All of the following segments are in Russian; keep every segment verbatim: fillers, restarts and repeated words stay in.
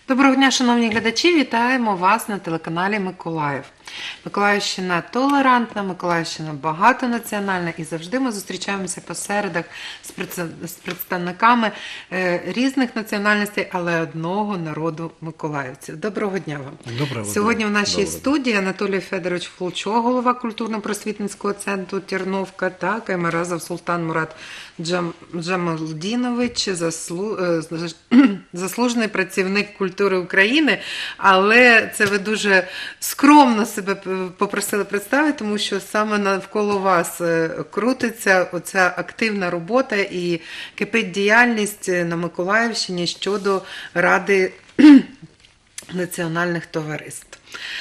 Доброго дня, шановні глядачі! Вітаємо вас на телеканалі Миколаїв. Миколаївщина толерантна, Миколаївщина багатонаціональна і завжди ми зустрічаємося по середах з представниками різних національностей, але одного народу миколаївців. Доброго дня вам! Доброго Сьогодні дня. в нашій Доброго студії Анатолій Федорович Флучо, голова культурно-просвітницького центру Терновка, та Каймеразов Султан Мурат Джам... Джамалдінович, заслу... заслужений працівник культури України, але це ви дуже скромно себе попросили представити, тому що саме навколо вас крутиться оця активна робота і кипить діяльність на Миколаївщині щодо Ради національних товариств.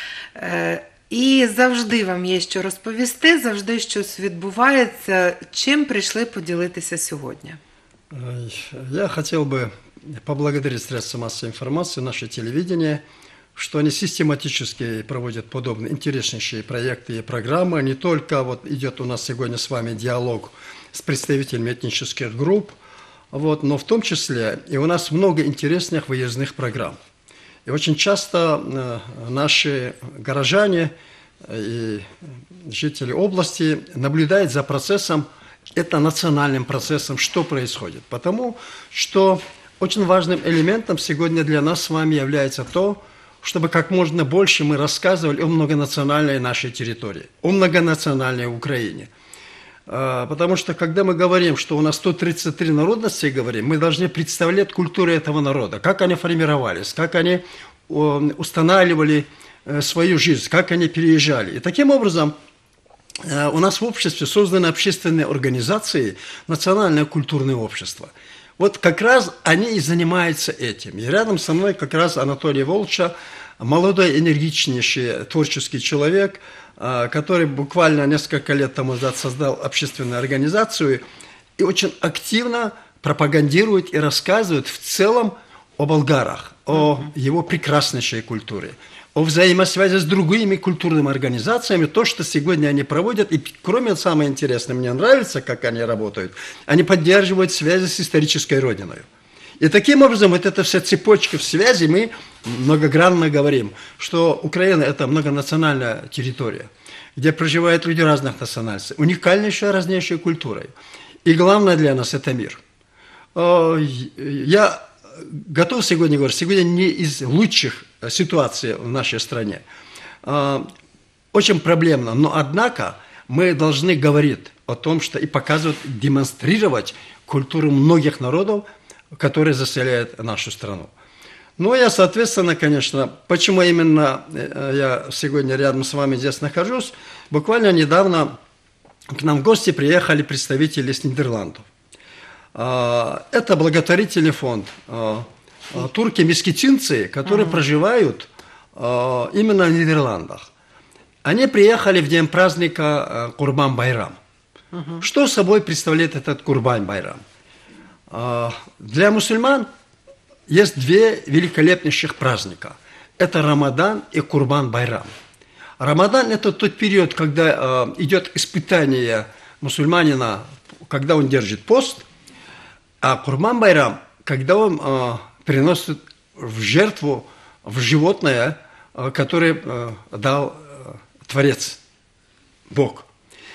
І завжди вам є що розповісти, завжди щось відбувається. Чим прийшли поділитися сьогодні? Я хотел бы поблагодарить средства массовой информации, наше телевидение, что они систематически проводят подобные интереснейшие проекты и программы. Не только вот идет у нас сегодня с вами диалог с представителями этнических групп, вот, но в том числе и у нас много интересных выездных программ. И очень часто наши горожане и жители области наблюдают за процессом, это национальным процессом, что происходит. Потому что очень важным элементом сегодня для нас с вами является то, чтобы как можно больше мы рассказывали о многонациональной нашей территории, о многонациональной Украине. Потому что, когда мы говорим, что у нас сто тридцать три народности, говорим, мы должны представлять культуру этого народа, как они формировались, как они устанавливали свою жизнь, как они переезжали. И таким образом у нас в обществе созданы общественные организации, национальное культурное общество. Вот как раз они и занимаются этим. И рядом со мной как раз Анатолий Волча, молодой, энергичнейший, творческий человек, который буквально несколько лет тому назад создал общественную организацию и очень активно пропагандирует и рассказывает в целом о болгарах, о его прекраснейшей культуре, о взаимосвязи с другими культурными организациями, то, что сегодня они проводят. И кроме, самое интересное, мне нравится, как они работают, они поддерживают связи с исторической родиной. И таким образом, вот эта вся цепочка в связи, мы многогранно говорим, что Украина – это многонациональная территория, где проживают люди разных национальностей, уникальнейшей, разнейшей культурой. И главное для нас – это мир. Я готов сегодня говорить, сегодня не из лучших ситуаций в нашей стране. Очень проблемно, но однако мы должны говорить о том, что и показывать, демонстрировать культуру многих народов, которые заселяют нашу страну. Ну, я, соответственно, конечно, почему именно я сегодня рядом с вами здесь нахожусь, буквально недавно к нам в гости приехали представители из Нидерландов. Это благотворительный фонд турки-мескитинцы, которые uh-huh. проживают именно в Нидерландах. Они приехали в день праздника Курбан-Байрам. Uh-huh. Что собой представляет этот Курбан-Байрам? Для мусульман есть две великолепнейших праздника. Это Рамадан и Курбан-Байрам. Рамадан – это тот период, когда идет испытание мусульманина, когда он держит пост, а Курбан-Байрам, когда он приносит в жертву в животное, которое дал Творец, Бог.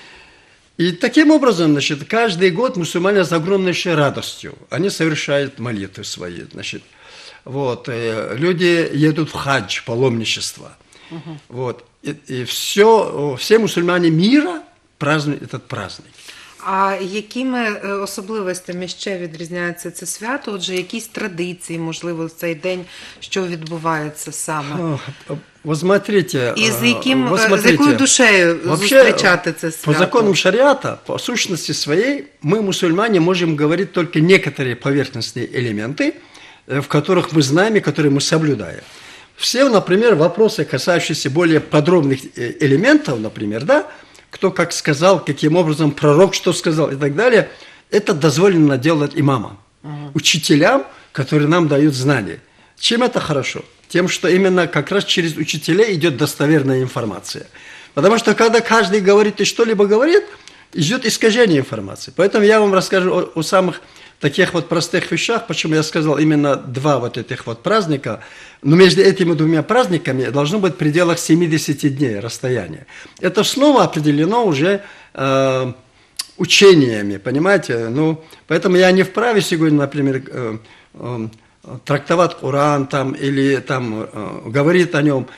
И таким образом, значит, каждый год мусульмане с огромнейшей радостью, они совершают молитвы свои, значит, вот, люди едут в хадж, паломничество, угу. вот, и, и все, все мусульмане мира празднуют этот праздник. А якими особливостями ще відрізняється це свято? Отже, якісь традиції, можливо, в цей день, що відбувається саме? Вот смотрите, і з, яким, вот смотрите, з якою душею зустрічати це свято? По законам шариата, по сущности своей, мы, мусульмане, можем говорить только некоторые поверхностные элементы, в которых мы знаем и которые мы соблюдаем. Все, например, вопросы, касающиеся более подробных элементов, например, да, кто как сказал, каким образом пророк что сказал и так далее, это дозволено делать имамам, uh-huh. учителям, которые нам дают знания. Чем это хорошо? Тем, что именно как раз через учителей идет достоверная информация. Потому что когда каждый говорит и что-либо говорит, идет искажение информации. Поэтому я вам расскажу о, о самых таких вот простых вещах, почему я сказал именно два вот этих вот праздника, но между этими двумя праздниками должно быть в пределах семидесяти дней расстояние. Это снова определено уже э, учениями, понимаете? Ну, поэтому я не вправе сегодня, например, э, э, трактовать Коран там, или там э, говорить о нем.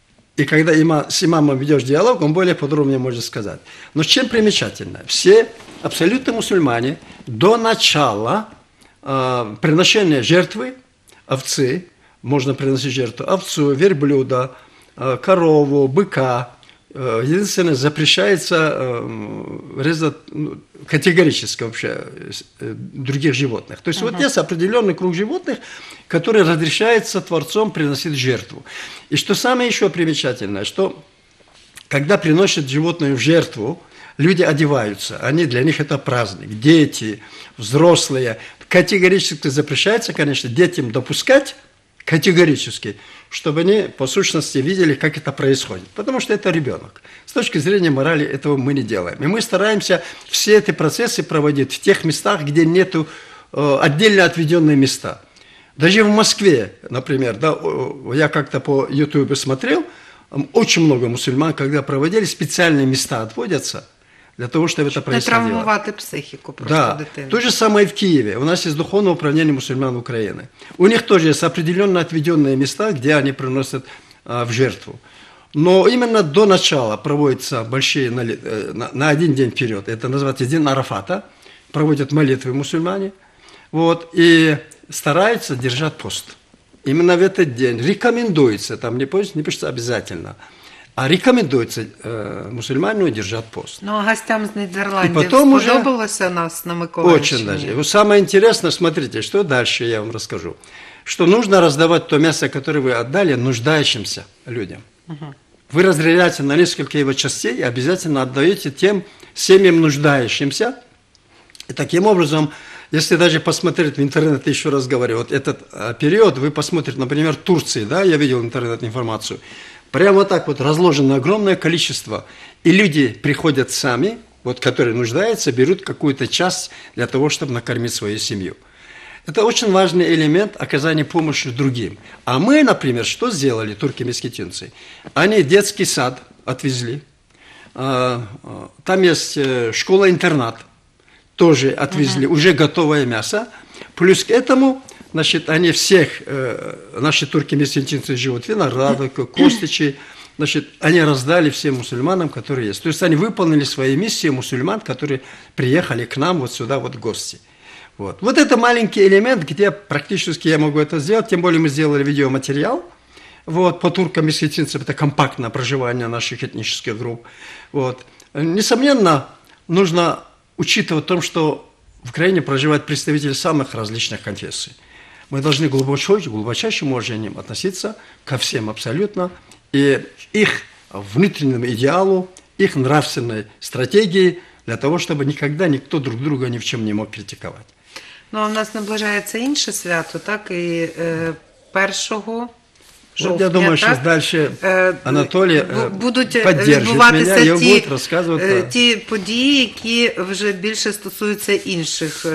И когда има, с имамом ведешь диалог, он более подробно может сказать. Но чем примечательно? Все абсолютно мусульмане до начала э, приношения жертвы, овцы, можно приносить жертву овцу, верблюда, э, корову, быка. Э, единственное, запрещается э, резать ну, категорически вообще э, других животных. То есть uh-huh. вот есть определенный круг животных, который разрешается Творцом приносить жертву. И что самое еще примечательное, что когда приносят животное в жертву, люди одеваются, они, для них это праздник. Дети, взрослые. Категорически запрещается, конечно, детям допускать, категорически, чтобы они по сущности видели, как это происходит. Потому что это ребенок. С точки зрения морали этого мы не делаем. И мы стараемся все эти процессы проводить в тех местах, где нету э, отдельно отведенные места. Даже в Москве, например, да, я как-то по Ютубу смотрел, очень много мусульман, когда проводили, специальные места отводятся для того, чтобы это происходило. Не травмувати психику просто да. дитини. То же самое и в Киеве. У нас есть Духовное управление мусульман Украины. У них тоже есть определенно отведенные места, где они приносят а, в жертву. Но именно до начала проводятся большие, на, на один день вперед, это называется День Арафата, проводят молитвы мусульмане, вот, и стараются держать пост. Именно в этот день рекомендуется, там не пишется, не пишется обязательно, а рекомендуется э, мусульманину держать пост. Ну, а гостям з Нідерландів потом сподобалося уже... нас на Миколаївщині? Очень даже. Вот самое интересное, смотрите, что дальше я вам расскажу. Что нужно раздавать то мясо, которое вы отдали, нуждающимся людям. Угу. Вы разделяете на несколько его частей и обязательно отдаете тем семьям нуждающимся. И таким образом, если даже посмотреть в интернет, еще раз говорю, вот этот а, период, вы посмотрите, например, в Турции, да, я видел интернет-информацию, прямо так вот разложено огромное количество. И люди приходят сами, вот, которые нуждаются, берут какую-то часть для того, чтобы накормить свою семью. Это очень важный элемент оказания помощи другим. А мы, например, что сделали, турки-мескетинцы? Они детский сад отвезли. Там есть школа-интернат. Тоже отвезли, uh-huh. уже готовое мясо. Плюс к этому, значит, они всех, э, наши турки-мессинцы живут, винограды, костичи, значит, они раздали всем мусульманам, которые есть. То есть они выполнили свои миссии мусульман, которые приехали к нам вот сюда вот в гости. Вот. Вот это маленький элемент, где практически я могу это сделать, тем более мы сделали видеоматериал. Вот, по туркам-мессинцам это компактное проживание наших этнических групп. Вот. Несомненно, нужно учитывая то, что в Украине проживают представители самых различных конфессий. Мы должны глубоко, глубочайшим уважением относиться ко всем абсолютно, и их внутреннему идеалу, их нравственной стратегии, для того, чтобы никогда никто друг друга ни в чем не мог критиковать. Ну, а в нас наближається інше свято, так, і е, першого жовтня, я думаю, так? що далі Анатолій будуть підтримує мене і ті, буде розказувати. Ті події, які вже більше стосуються інших,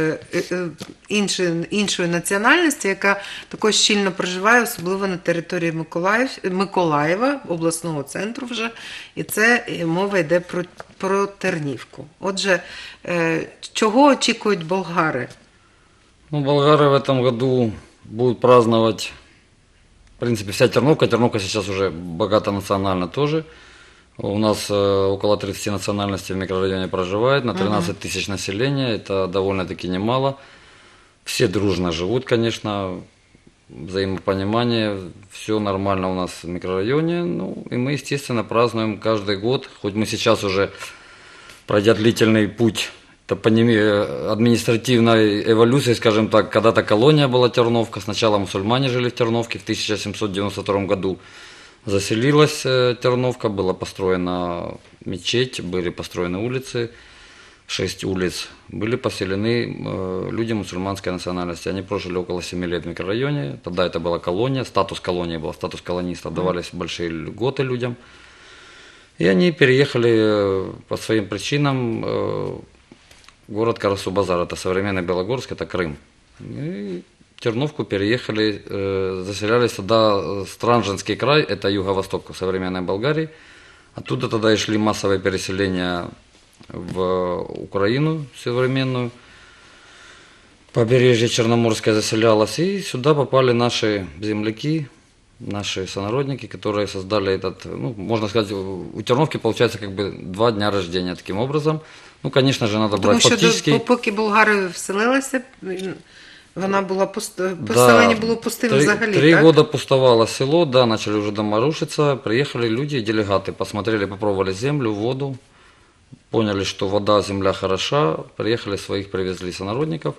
іншої, іншої національності, яка також щільно проживає, особливо на території Миколаїв, Миколаєва, обласного центру вже, і це мова йде про, про Тернівку. Отже, чого очікують болгари? Ну, болгары в этом году будут праздновать, в принципе, вся Терновка. Терновка сейчас уже богата национально тоже. У нас э, около тридцати национальностей в микрорайоне проживает, на тринадцать тысяч населения, это довольно-таки немало. Все дружно живут, конечно, взаимопонимание, все нормально у нас в микрорайоне. Ну, и мы, естественно, празднуем каждый год, хоть мы сейчас уже, пройдя длительный путь, это административной эволюции, скажем так, когда-то колония была Терновка, сначала мусульмане жили в Терновке, в тысяча семьсот девяносто втором году заселилась Терновка, была построена мечеть, были построены улицы, шесть улиц, были поселены люди мусульманской национальности, они прожили около семи лет в микрорайоне, тогда это была колония, статус колонии был, статус колонистов, давались большие льготы людям, и они переехали по своим причинам город Карасу-Базар, это современный Белогорск, это Крым. И в Терновку переехали, э, заселялись тогда Странженский край, это юго-восток современной Болгарии. Оттуда тогда и шли массовые переселения в Украину современную. Побережье Черноморское заселялось, и сюда попали наши земляки, наши сонародники, которые создали этот, ну, можно сказать, у Терновки получается как бы два дня рождения таким образом. Ну, конечно же, надо Тому брать що фактически. до, поки болгари вселилися, вона була пуста, поселення було пустим три, взагалі, Три так? года пустовало село, да, начали уже дома рушиться, приехали люди, делегаты, посмотрели, попробовали землю, воду, поняли, что вода, земля хороша, приехали своих, привезли сонародников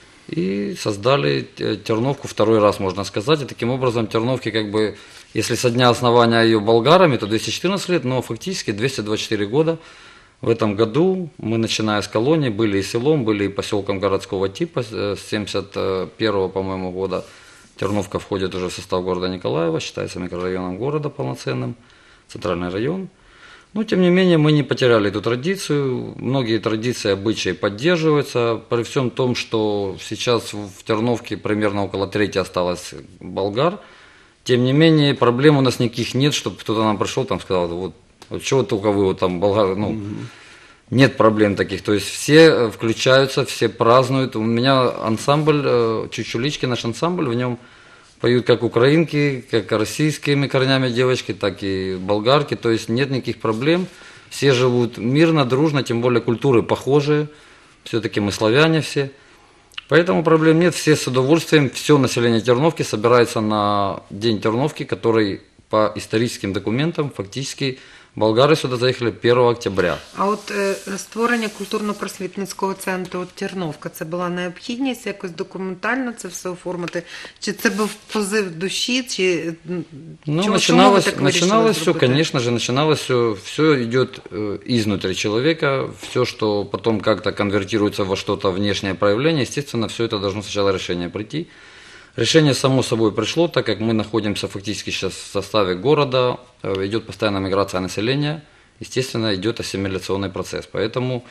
и создали Терновку второй раз, можно сказать. И таким образом Терновки, как бы, если со дня основания ее болгарами, то двести четырнадцать лет, но фактически двести двадцать четыре года. В этом году мы, начиная с колонии, были и селом, были и поселком городского типа. С семьдесят первого, по-моему, года Терновка входит уже в состав города Николаева, считается микрорайоном города полноценным, центральный район. Но, тем не менее, мы не потеряли эту традицию. Многие традиции, обычаи поддерживаются. При всем том, что сейчас в Терновке примерно около трети осталось болгар. Тем не менее, проблем у нас никаких нет, чтобы кто-то нам пришел, там сказал, вот, вот чего только вы вот там болгар, ну, mm-hmm. Нет проблем таких. То есть все включаются, все празднуют. У меня ансамбль, Чучулички, наш ансамбль, в нем поют как украинки, как российскими корнями девочки, так и болгарки. То есть нет никаких проблем. Все живут мирно, дружно, тем более культуры похожие. Все-таки мы славяне все. Поэтому проблем нет. Все с удовольствием, все население Терновки собирается на День Терновки, который по историческим документам фактически болгари сюди заїхали першого октября. А от е, створення культурно-просвітницького центру Терновка, це була необхідність якось документально це все оформити? Чи це був позив душі? Чи, ну, чому, начиналось, чому начиналось все, конечно же, начиналось все, все идет э, изнутри человека, все, что потом как-то конвертируется во что-то внешнее проявление, естественно, все это должно сначала решение прийти. Решение само собой пришло, так как мы находимся фактически сейчас в составе города, идет постоянная миграция населения, естественно, идет ассимиляционный процесс. Поэтому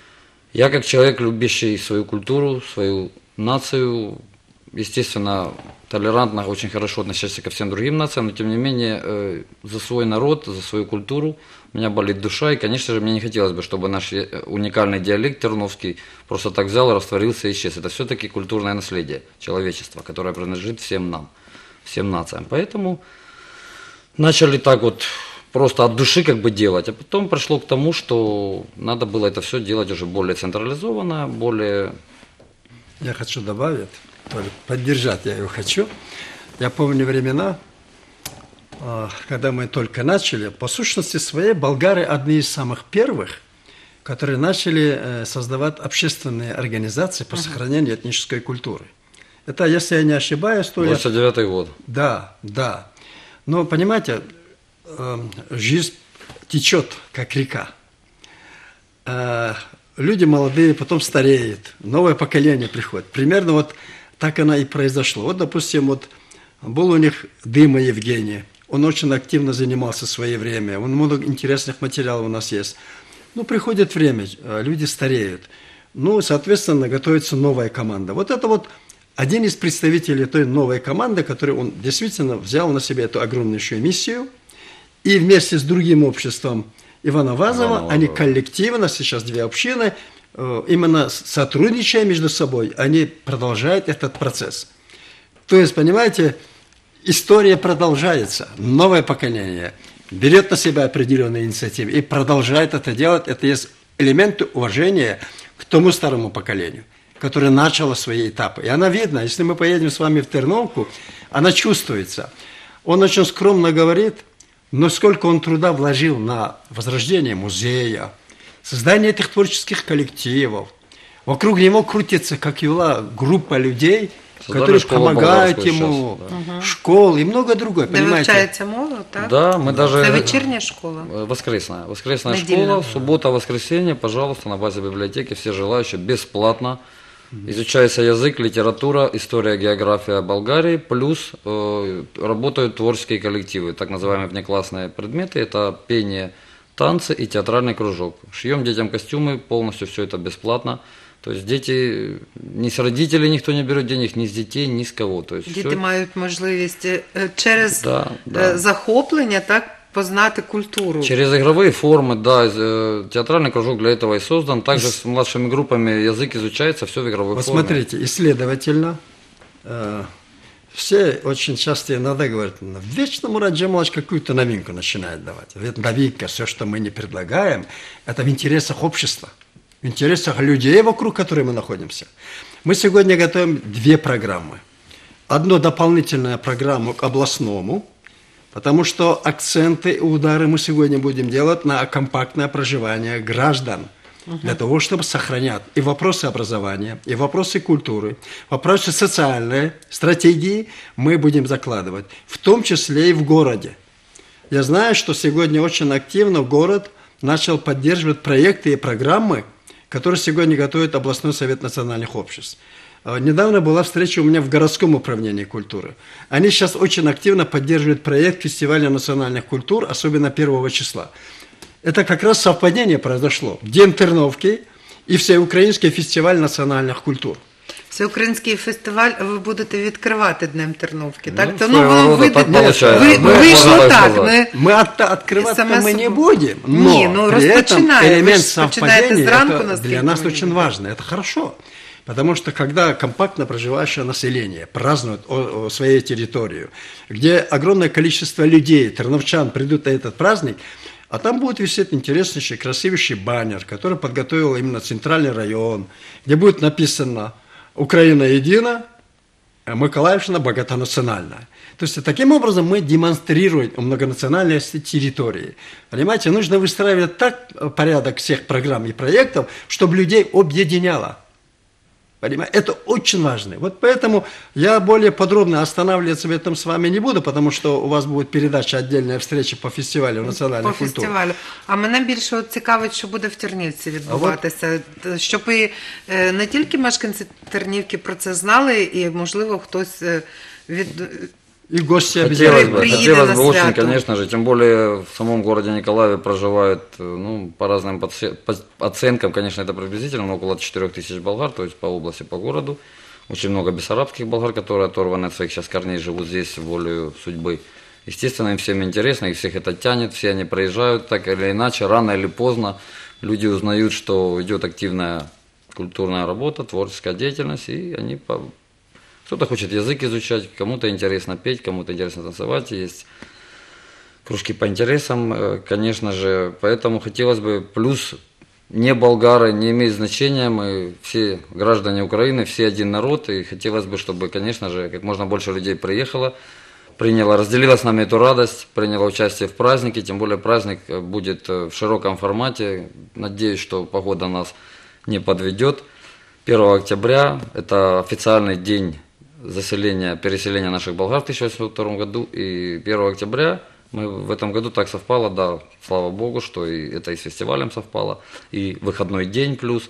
я, как человек, любящий свою культуру, свою нацию, естественно, толерантно, очень хорошо относящийся ко всем другим нациям, но тем не менее за свой народ, за свою культуру у меня болит душа, и, конечно же, мне не хотелось бы, чтобы наш уникальный диалект терновский просто так взял, растворился и исчез. Это все-таки культурное наследие человечества, которое принадлежит всем нам, всем нациям. Поэтому начали так вот просто от души как бы делать, а потом пришло к тому, что надо было это все делать уже более централизованно, более... Я хочу добавить, поддержать я его хочу. Я помню времена, когда мы только начали, по сущности своей, болгары одни из самых первых, которые начали создавать общественные организации по сохранению этнической культуры. Это, если я не ошибаюсь, то... двадцать девятый год. Да, да. Но, понимаете, жизнь течет, как река. Люди молодые потом стареют, новое поколение приходит. Примерно вот так оно и произошло. Вот, допустим, вот был у них Дыма Евгений. Он очень активно занимался в свое время. Он много интересных материалов у нас есть. Ну, приходит время, люди стареют. Ну, соответственно, готовится новая команда. Вот это вот один из представителей той новой команды, который он действительно взял на себя эту огромнейшую миссию. И вместе с другим обществом Ивана Вазова, Ивана они коллективно, сейчас две общины, именно сотрудничая между собой, они продолжают этот процесс. То есть, понимаете, история продолжается, новое поколение берет на себя определенные инициативы и продолжает это делать. Это есть элементы уважения к тому старому поколению, которое начало свои этапы. И она видна, если мы поедем с вами в Терновку, она чувствуется. Он очень скромно говорит, но сколько он труда вложил на возрождение музея, создание этих творческих коллективов. Вокруг него крутится, как юла, группа людей, создали, которые помогают ему, сейчас, да. Школы и много другое, да, понимаете? Вивчається мова, так? Да, мы даже... Это вечерняя школа? Воскресная. Воскресная Недельная. школа, суббота, воскресенье, пожалуйста, на базе библиотеки, все желающие, бесплатно. Изучается язык, литература, история, география Болгарии, плюс э, работают творческие коллективы, так называемые внеклассные предметы, это пение, танцы и театральный кружок. Шьем детям костюмы, полностью все это бесплатно. То есть дети, ни с родителей никто не берет денег, ни с детей, ни с кого. То есть Діти всё- мають можливість е, через Да, е, да. захоплення так познати культуру. Через игровые формы, да, э, театральный кружок для этого и создан. Также с младшими группами язык изучается, все в игровой Вот форме. смотрите, исследовательно, э, все очень часто иногда говорят, «Ну, вечно Мурат Джамалович какую-то новинку начинает давать. Ведь новинка, все, что мы не предлагаем, это в интересах общества, в интересах людей, вокруг которых мы находимся. Мы сегодня готовим две программы. Одну дополнительную программу к областному, потому что акценты и удары мы сегодня будем делать на компактное проживание граждан. Для того, чтобы сохранять и вопросы образования, и вопросы культуры, вопросы социальной стратегии мы будем закладывать, в том числе и в городе. Я знаю, что сегодня очень активно город начал поддерживать проекты и программы, которые сегодня готовит областной совет национальных обществ. Недавно была встреча у меня в городском управлении культуры. Они сейчас очень активно поддерживают проект фестиваля национальных культур, особенно первого числа. Это как раз совпадение произошло. День Терновки и Всеукраїнський фестиваль національних культур. Всеукраїнський фестиваль ви будете відкривати Днем Терновки, так? Ну, Та, своего воно рода вийде- так получается. ви- Ну, вийшло можно так так. сказать. Ми, Мы от, открывать Сама мы не собой. будем, но Не, ну, при этом распочинаем. Вы элемент ж починаете совпадения зранку, это насколько для нас мне очень важно, это хорошо. Потому что когда компактно проживающее население празднует о, о своей территорию, где огромное количество людей, терновчан, придут на этот праздник, а там будет висеть интереснейший, красивейший баннер, который подготовил именно центральный район, где будет написано «Украина едина, Миколаевщина богатонациональная». То есть таким образом мы демонстрируем многонациональность территории. Понимаете, нужно выстраивать так порядок всех программ и проектов, чтобы людей объединяло. Понимаете? Это очень важно. Вот поэтому я более подробно останавливаться в этом с вами не буду, потому что у вас будет передача, отдельная встреча по фестивалю по национальной культуры. фестивалю. А мене більше от цікавить, що буде в Тернівці відбуватися. Щоб і е, не тільки мешканці Тернівки про це знали, і, можливо, хтось е, від... И гости Хотелось обязательно. бы, Приедет хотелось на бы очень, свято. конечно же, тем более в самом городе Николаеве проживают, э, ну, по разным подсе- по оценкам, конечно, это приблизительно, но около четырех тысяч болгар, то есть по области, по городу. Очень много бессарабских болгар, которые оторваны от своих сейчас корней, живут здесь волею судьбы. Естественно, им всем интересно, их всех это тянет, все они проезжают так или иначе, рано или поздно люди узнают, что идет активная культурная работа, творческая деятельность, и они по... Кто-то хочет язык изучать, кому-то интересно петь, кому-то интересно танцевать, есть кружки по интересам, э, конечно же, поэтому хотелось бы, плюс не болгары, не имеет значения, мы все граждане Украины, все один народ, и хотелось бы, чтобы, конечно же, как можно больше людей приехало, приняло, разделило с нами эту радость, приняло участие в празднике, тем более праздник будет в широком формате, надеюсь, что погода нас не подведет. первого октября – это официальный день заселения, переселения наших болгар в тысяча восемьсот втором году, и первого октября мы в этом году так совпало, да, слава богу, что и это и с фестивалем совпало, и выходной день плюс.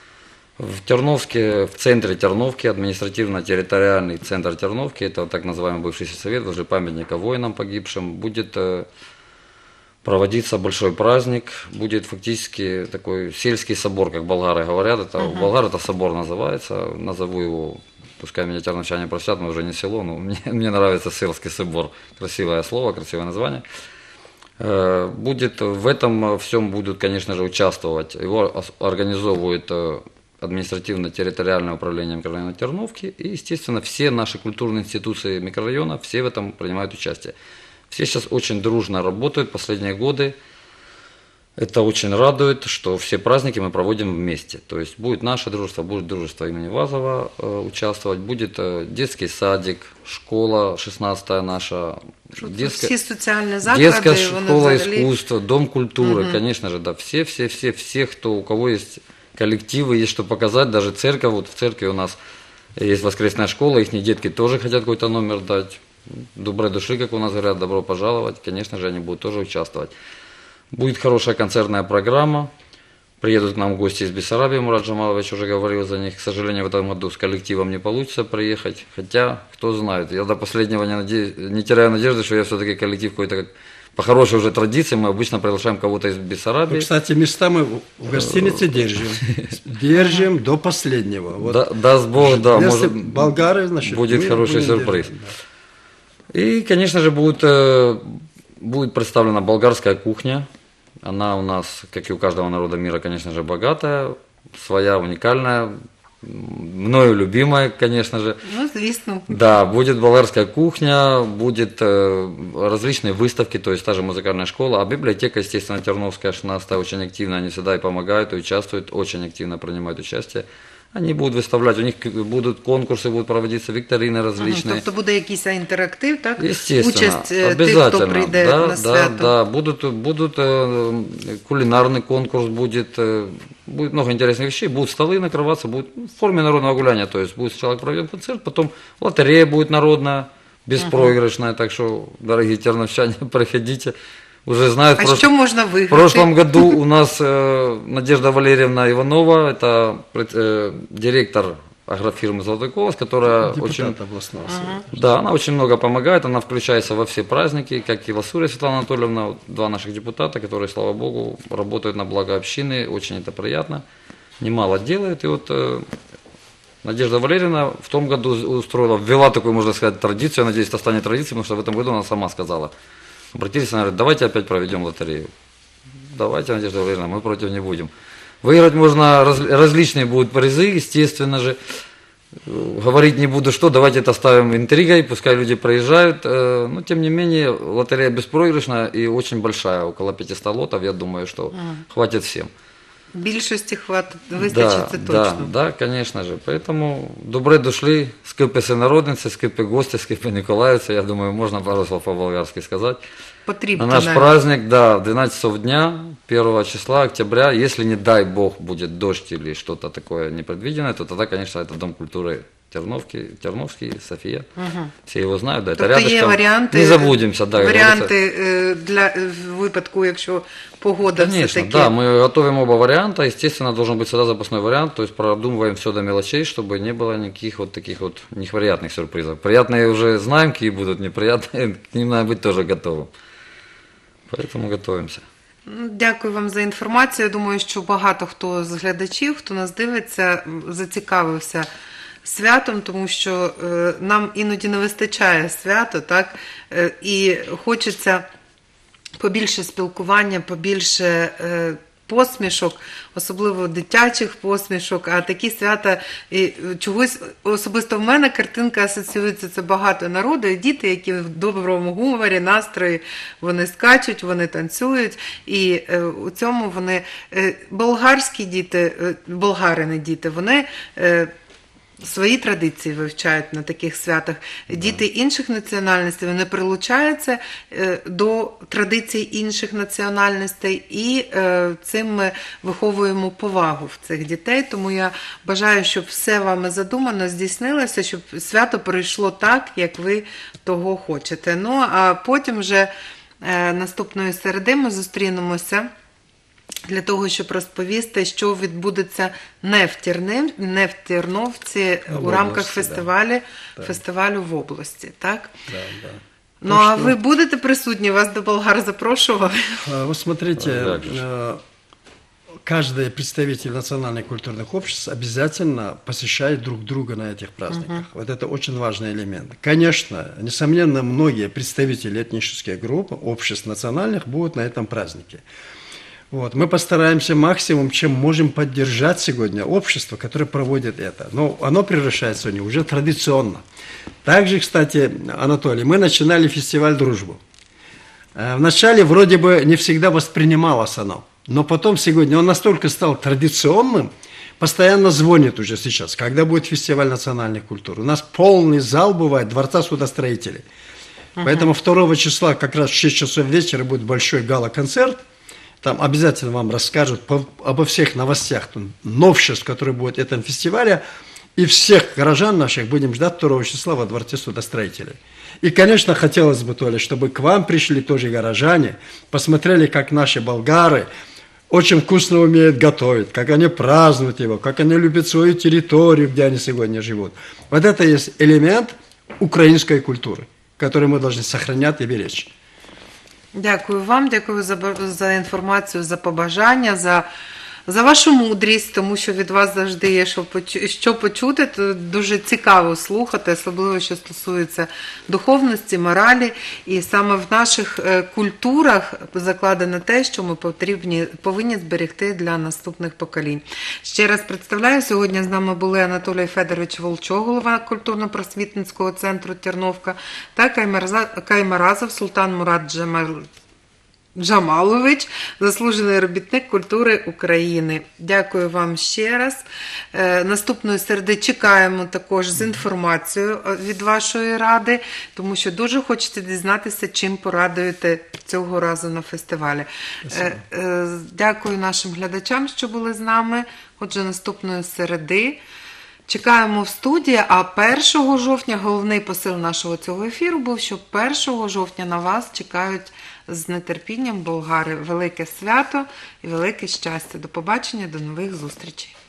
В Терновске, в центре Терновки, административно-территориальный центр Терновки, это так называемый бывший сельсовет, возле памятника воинам погибшим, будет проводиться большой праздник, будет фактически такой сельский собор, как болгары говорят, это, uh-huh. у болгар это собор называется, назову его, пускай меня терновчане просят, мы уже не село, но мне, мне нравится сельский собор, красивое слово, красивое название. Будет, в этом всем будут, конечно же, участвовать, его организовывают административно-территориальное управление микрорайона Терновки, и, естественно, все наши культурные институции микрорайона, все в этом принимают участие. Все сейчас очень дружно работают последние годы. Это очень радует, что все праздники мы проводим вместе. То есть будет наше дружество, будет дружество имени Вазова э, участвовать, будет э, детский садик, школа шестнадцатая наша, детская, Всі соціальні заклади, детская вони школа взагалі... искусства, дом культуры, Угу. конечно же, да, все, все, все, все, кто, у кого есть коллективы, есть что показать, даже церковь, вот в церкви у нас есть воскресная школа, их детки тоже хотят какой-то номер дать. Доброй души, как у нас говорят, добро пожаловать, конечно же, они будут тоже участвовать. Будет хорошая концертная программа, Приедут к нам гости из Бессарабии, Мурат Джамалович уже говорил за них. К сожалению, в этом году с коллективом не получится приехать. Хотя, кто знает, я до последнего не, надеюсь, не теряю надежды, что я все-таки коллектив какой-то, как по хорошей уже традиции, мы обычно приглашаем кого-то из Бессарабии. Ну, кстати, места мы в гостинице держим. Держим до последнего. Вот. Да, даст Бог, да. Если может, болгары, значит, будет мы хороший будем сюрприз. держать, да. И, конечно же, будет, э, будет представлена болгарская кухня. Она у нас, как и у каждого народа мира, конечно же, богатая, своя, уникальная, мною любимая, конечно же. Ну, звісно. Да, будет болгарская кухня, будет э, различные выставки, то есть та же музыкальная школа, а библиотека, естественно, Терновская, шестнадцатая, очень активно, они всегда и помогают, и участвуют, очень активно принимают участие. Они будут выставлять, у них будут конкурсы, будут проводиться, викторины различные. Ага, тобто буде якийсь інтерактив, так? Естественно, Участь е, тих, обязательно. хто прийде да, на да, свято. да, будут, будут э, кулинарный конкурс, будет, э, будет много интересных вещей, будут столы накрываться, будет в форме народного гуляния, то есть будет человек проведен концерт, потом лотерея будет народная, беспроигрышная, ага. Так что, дорогие терновчане, приходите. Уже знают, а прош... что можно выиграть? В прошлом году у нас э, Надежда Валерьевна Иванова, это э, директор агрофирмы «Золотой колос», которая депутат очень, областного ага. да, она очень много помогает, она включается во все праздники, как и Ласурия Светлана Анатольевна, вот, два наших депутата, которые, слава богу, работают на благо общины, очень это приятно, немало делают. И вот э, Надежда Валерьевна в том году устроила, ввела такую, можно сказать, традицию, я надеюсь, это станет традицией, потому что в этом году она сама сказала. Обратились, она говорит, давайте опять проведем лотерею. Давайте, Надежда Валерьевна, мы против не будем. Выиграть можно, раз, различные будут призы, естественно же. Говорить не буду что, давайте это оставим интригой, пускай люди проезжают. Но, тем не менее, лотерея беспроигрышная и очень большая, около пятисот лотов, я думаю, что а. хватит всем. Більшості хватить, вистачить, це да, точно. Да, да, конечно же. Поэтому добре дошли, скипи всенародниці, скипи гості, скипи Николаевцы. Я думаю, можно пару слов по-болгарски сказать. Потрібно. На наш навіть. праздник, да, двенадцать часов дня, первого числа октября, если не дай бог будет дождь или что-то такое непредвиденное, то тогда, конечно, это Дом культуры Терновки, Терновский, София. Угу. Все его знают, да, это тобто рядышком. Є варіанти, не забудемся, да. варіанти для в випадку, якщо погода Конечно, все-таки. да, мы готовим оба варианта, естественно, должен быть всегда запасной вариант, то есть продумываем все до мелочей, чтобы не было никаких вот таких вот неприятных сюрпризов. Приятные уже знаем, какие будут, неприятные, к ним надо быть тоже готовым. Поэтому готовимся. Дякую вам за інформацію. Я думаю, що багато хто з глядачів, хто нас дивиться, зацікавився святом, тому що е, нам іноді не вистачає свято, так? Е, і хочеться побільше спілкування, побільше е, посмішок, особливо дитячих посмішок, а такі свята, і чогось особисто в мене картинка асоціюється, це багато народу, і діти, які в доброму гуморі, настрої, вони скачуть, вони танцюють, і е, у цьому вони, е, болгарські діти, е, болгарини діти, вони е, свої традиції вивчають на таких святах. Діти інших національностей, вони прилучаються до традицій інших національностей, і цим ми виховуємо повагу в цих дітей. Тому я бажаю, щоб все вами задумано здійснилося, щоб свято пройшло так, як ви того хочете. Ну, а потім вже наступної середи ми зустрінемося для того, щоб розповісти, що відбудеться не в, Тернив, не в Терновці а у рамках області, фестивалю, да. фестивалю в області, так? Да, да. Ну, а ви будете присутні? Вас до Болгар запрошували? Вы смотрите, каждый представитель национальных культурных обществ обязательно посещает друг друга на этих праздниках. Uh-huh. Вот это очень важный элемент. Конечно, несомненно, многие представители этнических групп, обществ национальных будут на этом празднике. Вот. Мы постараемся максимум, чем можем поддержать сегодня общество, которое проводит это. Но оно превращается сегодня уже традиционно. Также, кстати, Анатолий, мы начинали фестиваль «Дружбу». Вначале вроде бы не всегда воспринималось оно, но потом сегодня он настолько стал традиционным, постоянно звонит уже сейчас, когда будет фестиваль национальной культуры. У нас полный зал бывает Дворца судостроителей. Uh-huh. Поэтому второго числа как раз в шесть часов вечера будет большой гала-концерт. Там обязательно вам расскажут по, обо всех новостях, там, новшеств, которые будут в этом фестивале. И всех горожан наших будем ждать второго числа во Дворце судостроителей. И, конечно, хотелось бы, Толя, чтобы к вам пришли тоже горожане, посмотрели, как наши болгары очень вкусно умеют готовить, как они празднуют его, как они любят свою территорию, где они сегодня живут. Вот это есть элемент украинской культуры, который мы должны сохранять и беречь. Дякую вам, дякую за, за інформацію, за побажання, за, за вашу мудрість, тому що від вас завжди є що, почу, що почути. То дуже цікаво слухати, особливо, що стосується духовності, моралі. І саме в наших культурах закладено те, що ми потрібні, повинні зберегти для наступних поколінь. Ще раз представляю, сьогодні з нами були Анатолій Федорович Волчо, голова культурно-просвітницького центру Терновка, та Каймаразов Султан Мурат Джамал. Джамалович, заслужений робітник культури України. Дякую вам ще раз. Наступної середи чекаємо також з інформацією від вашої ради, тому що дуже хочеться дізнатися, чим порадуєте цього разу на фестивалі. Спасибо. Дякую нашим глядачам, що були з нами. Отже, наступної середи чекаємо в студії, а першого жовтня головний посил нашого цього ефіру був, що першого жовтня на вас чекають з нетерпінням болгари велике свято і велике щастя. До побачення, до нових зустрічей.